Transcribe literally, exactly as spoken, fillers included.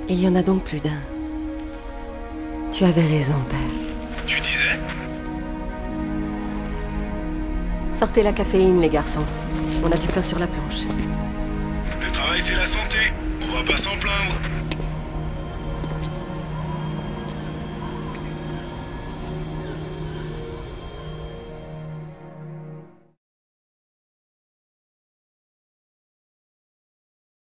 Il y en a donc plus d'un. Tu avais raison, père. Tu disais? Sortez la caféine, les garçons. On a du pain sur la planche. Le travail, c'est la santé. On va pas s'en plaindre.